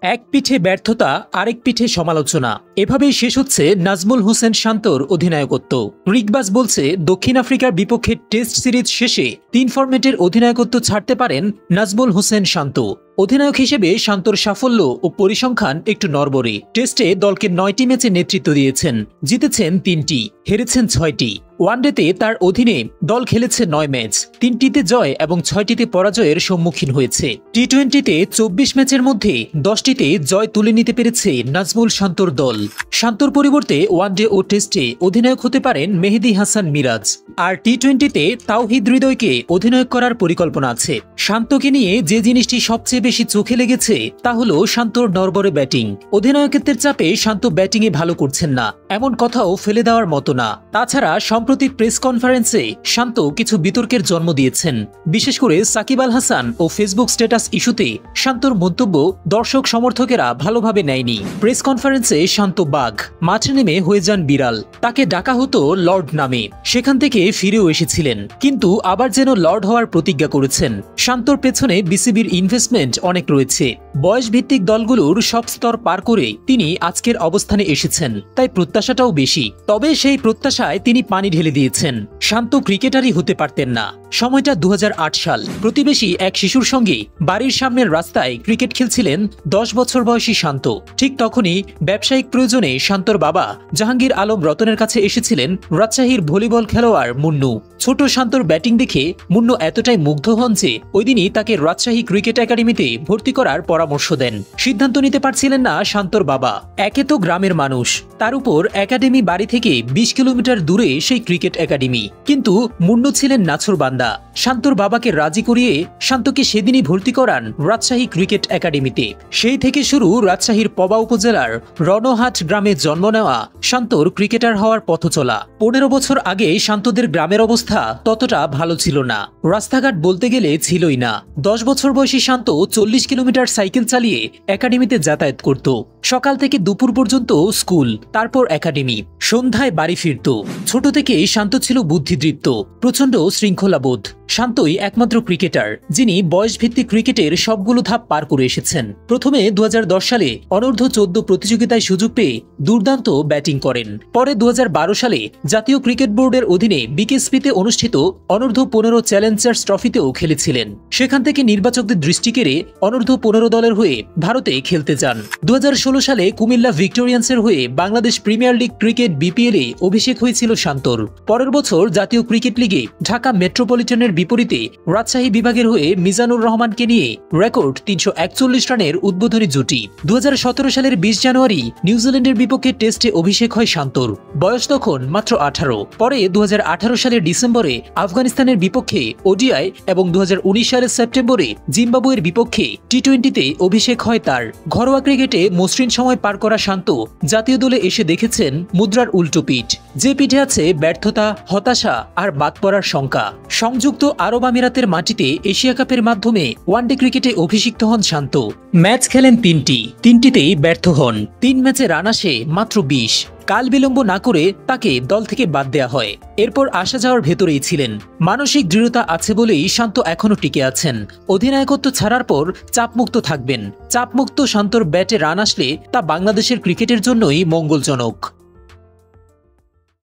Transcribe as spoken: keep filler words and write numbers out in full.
এক পিঠে ব্যর্থতা, আরেক পিঠে সমালোচনা। এভাবেই শেষ হচ্ছে নাজমুল হোসেন শান্তর অধিনায়কত্ব। রিকবাজ বলছে, দক্ষিণ আফ্রিকার বিপক্ষে টেস্ট সিরিজ শেষে তিন ফরম্যাটের অধিনায়কত্ব ছাড়তে পারেন নাজমুল হোসেন শান্ত। অধিনায়ক হিসেবে শান্তর সাফল্য ও পরিসংখ্যান একটু নড়বড়ে। টেস্টে দলকে নয়টি ম্যাচে নেতৃত্ব দিয়েছেন, জিতেছেন তিনটি, হেরেছেন ছয়টি। ওয়ানডেতে তার অধীনে দল খেলেছে নয় ম্যাচ, তিনটিতে জয় এবং ছয়টিতে পরাজয়ের সম্মুখীন হয়েছে। টি টোয়েন্টিতে চব্বিশ ম্যাচের মধ্যে দশটিতে জয় তুলে নিতে পেরেছে নাজমুল শান্তর দল। শান্তর পরিবর্তে ওয়ানডে ও টেস্টে অধিনায়ক হতে পারেন মেহেদী হাসান মিরাজ। আর টি টোয়েন্টিতে তাওহিদ হৃদয়কে অধিনায়ক করার পরিকল্পনা আছে। শান্তকে নিয়ে যে জিনিসটি সবচেয়ে বেশি চোখে লেগেছে তা হলো শান্তর নড়বড়ে ব্যাটিং। অধিনায়কত্বের চাপে শান্ত ব্যাটিংয়ে ভালো করছেন না, এমন কথাও ফেলে দেওয়ার মতো না। তাছাড়া সম্প্রতি প্রেস কনফারেন্সে শান্ত কিছু বিতর্কের জন্ম দিয়েছেন। বিশেষ করে সাকিব আল হাসান ও ফেসবুক স্ট্যাটাস ইস্যুতে শান্তর মন্তব্য দর্শক সমর্থকেরা ভালোভাবে নেয়নি। প্রেস কনফারেন্সে শান্ত বাঘ, মাঠে নেমে হয়ে যান বিড়াল। তাকে ডাকা হতো লর্ড নামে, সেখান থেকে ফিরেও এসেছিলেন, কিন্তু আবার যেন লর্ড হওয়ার প্রতিজ্ঞা করেছেন। শান্তর পেছনে বিসিবির ইনভেস্টমেন্ট অনেক রয়েছে। বয়স ভিত্তিক দলগুলোর সব স্তর পার করে তিনি আজকের অবস্থানে এসেছেন, তাই প্রত্যাশাটাও বেশি। তবে সেই প্রত্যাশায় তিনি পানি ঢেলে দিয়েছেন। শান্ত ক্রিকেটারই হতে পারতেন না। সময়টা দু হাজার আট সাল। প্রতিবেশী এক শিশুর সঙ্গে বাড়ির সামনের রাস্তায় ক্রিকেট খেলছিলেন দশ বছর বয়সী শান্ত। ঠিক তখনই ব্যবসায়িক প্রয়োজনে শান্তর বাবা জাহাঙ্গীর আলম রতনের কাছে এসেছিলেন রাজশাহীর ভলিবল খেলোয়াড় মুন্নু। ছোট শান্তর ব্যাটিং দেখে মুন্নু এতটাই মুগ্ধ হন যে ওইদিনই তাকে রাজশাহী ক্রিকেট একাডেমিতে ভর্তি করার পরামর্শ দেন। সিদ্ধান্ত নিতে পারছিলেন না শান্তর বাবা। একে তো গ্রামের মানুষ, তার উপর একাডেমি বাড়ি থেকে বিশ কিলোমিটার দূরে সেই ক্রিকেট একাডেমি। কিন্তু মুন্নু ছিলেন নাছোড়বান্দা। শান্তর বাবাকে রাজি করিয়ে শান্তকে সেদিনই ভর্তি করান রাজশাহী ক্রিকেট একাডেমিতে। সেই থেকে শুরু রাজশাহীর পবা উপজেলার রণহাট গ্রামে জন্ম নেওয়া শান্তর ক্রিকেটার হওয়ার পথ চলা। পনেরো বছর আগে শান্তদের গ্রামের অবস্থা ততটা ভালো ছিল না, রাস্তাঘাট বলতে গেলে ছিলই না। দশ বছর বয়সী শান্ত চল্লিশ কিলোমিটার সাইকেল চালিয়ে একাডেমিতে যাতায়াত করত। সকাল থেকে দুপুর পর্যন্ত স্কুল, তারপর একাডেমি, সন্ধ্যায় বাড়ি ফিরত। ছোট থেকে শান্ত ছিল বুদ্ধিদীপ্ত, প্রচন্ড শৃঙ্খলাবোধ। শান্তই একমাত্র ক্রিকেটার যিনি বয়সভিত্তিক ক্রিকেটের সবগুলো ধাপ পার করে এসেছেন। প্রথমে দু হাজার দশ সালে অনূর্ধ্ব চোদ্দ প্রতিযোগিতায় সুযোগ পেয়ে দুর্দান্ত ব্যাটিং করেন। পরে দু হাজার বারো সালে জাতীয় ক্রিকেট বোর্ডের অধীনে বিকেএসপিতে অনুষ্ঠিত অনূর্ধ্ব পনেরো চ্যালেঞ্জার্স ট্রফিতেও খেলেছিলেন। সেখান থেকে নির্বাচকদের দৃষ্টি কেড়ে অনূর্ধ্ব পনেরো দলের হয়ে ভারতে খেলতে যান। দু হাজার ষোলো সালে কুমিল্লা ভিক্টোরিয়ান্সের হয়ে Bangladesh premier league cricket BPL এ অভিষেক হয়েছিল শান্তর। পরের বছর জাতীয় ক্রিকেট লিগে ঢাকা মেট্রোপলিটনের বিপরীতে রাজশাহী বিভাগের হয়ে মিজানুর রহমানকে নিয়ে রেকর্ড তিনশো একচল্লিশ রানের উদ্বোধনী জুটি। দু হাজার সতেরো সালের বিশ জানুয়ারি নিউজিল্যান্ডের বিপক্ষে টেস্টে অভিষেক হয় শান্তর। বয়স তখন মাত্র আঠারো। পরে দু হাজার আঠারো সালের ডিসেম্বরে আফগানিস্তানের বিপক্ষে ওডিআই এবং দু হাজার উনিশ সালের সেপ্টেম্বরে জিম্বাবুয়ের বিপক্ষে টি টোয়েন্টিতে অভিষেক হয় তার। ঘরোয়া ক্রিকেটে মসৃণ সময় পার করা শান্ত জাতীয় দলে এসে দেখেছেন মুদ্রার উল্টো পিঠ, যে পিঠে আছে ব্যর্থতা, হতাশা আর বাদ পড়ার শঙ্কা। সংযুক্ত আরব আমিরাতের মাটিতে এশিয়া কাপের মাধ্যমে ওয়ানডে ক্রিকেটে অভিষিক্ত হন শান্ত। ম্যাচ খেলেন তিনটি, তিনটিতেই ব্যর্থ হন। তিন ম্যাচে রান আসে মাত্র বিশ। কাল বিলম্ব না করে তাকে দল থেকে বাদ দেয়া হয়। এরপর আসা যাওয়ার ভেতরেই ছিলেন। মানসিক দৃঢ়তা আছে বলেই শান্ত এখনো টিকে আছেন। অধিনায়কত্ব ছাড়ার পর চাপমুক্ত থাকবেন। চাপমুক্ত শান্তর ব্যাটে রান আসলে তা বাংলাদেশের ক্রিকেটের জন্যই মঙ্গলজনক।